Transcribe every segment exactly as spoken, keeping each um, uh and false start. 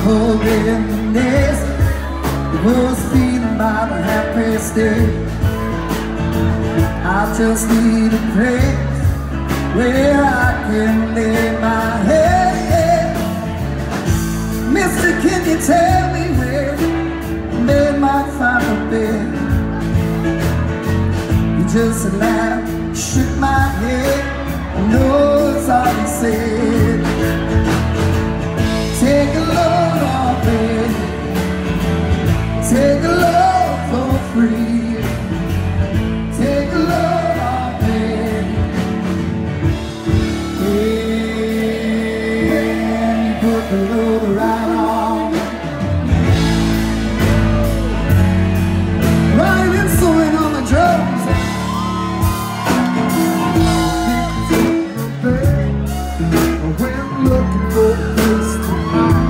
Holiness, the world's feeling by the happiest day. I just need a place where I can lay my head. Mister, can you tell me where a man might find a bed? You just laughed, shook my head, I know it's all you said. Take a load off it, take a load for free. Take a load off it, and you put the load right on. Riding, sewing on the drums, when looking for a place to hide.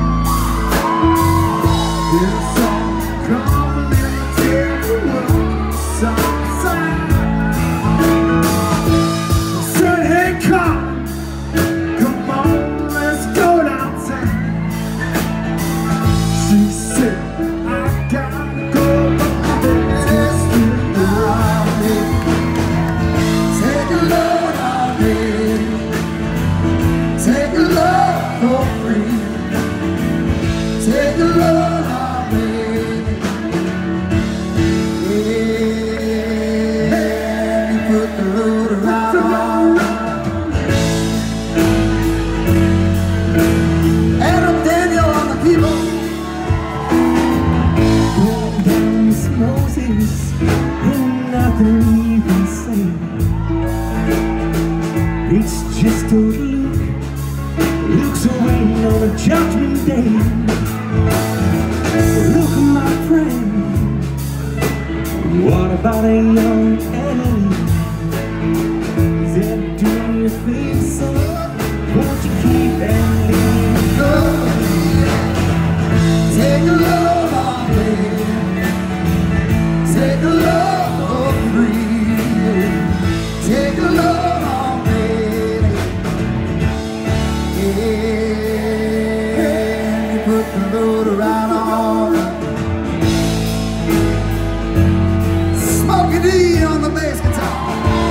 There's some coming and take a look inside. Said, hey, come, come on, let's go downtown. She said, I gotta go, but there's still around me. Take a load of it, take a load for free. Take a load of it, yeah, you put the load around on. Adam Daniel on the keyboard. Going down Miss Moses, and nothing even say. It's just a look, looks away on a judgment day. Look, my friend, what about a young Annie? Is that doing your thing, son? Won't you keep and leave? Oh, yeah. Take a load off it, take a load for free. Take a load off it, yeah, you put the load around on. Smokey D on the bass guitar.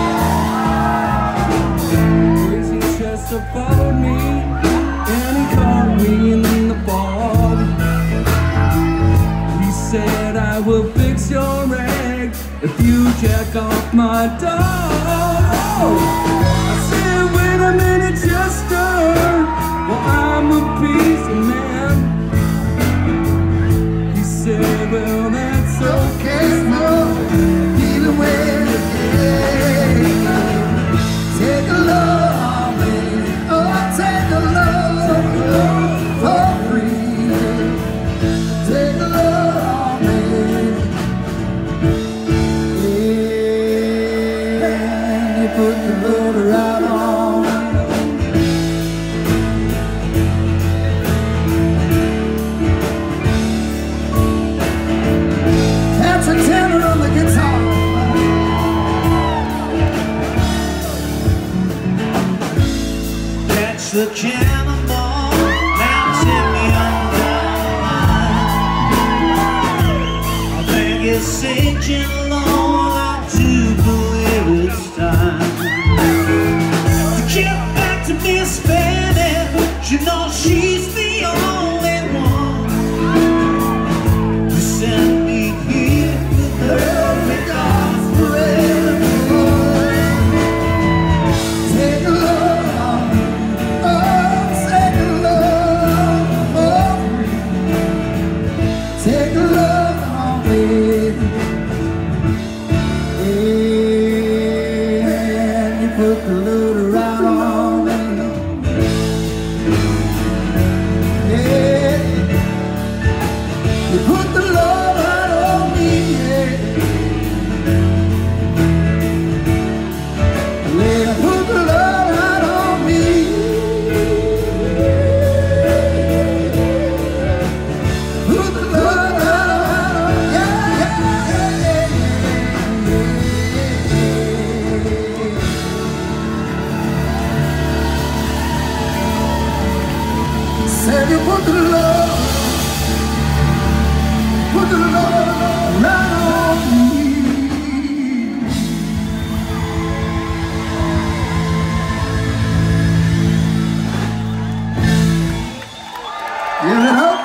Crazy Chester followed me, and he caught me in the fog. He said, I will fix your egg if you jack off my dog. I said, wait a minute, Chester, well, I'm a busy man. He said, well, that's okay, no, either way, yeah. Take a load off it, oh, take a load for free. Take a load off it, yeah, you put the load right on. Patrik on the guitar. Catch the cannonball, now take me on down. I think it's sinking long, I do believe it's time to get back to Miss Fanny. You know she's the only one who sent me here with her regards forever. Take a load off me, oh, take a load for free. Take a load off me, and you put the load around on me. Yeah, you put the load right on me, yeah. Yeah, put the load right on me. Put the load right on me, yeah, yeah, yeah, yeah. Said you put the load right on me. Give it up.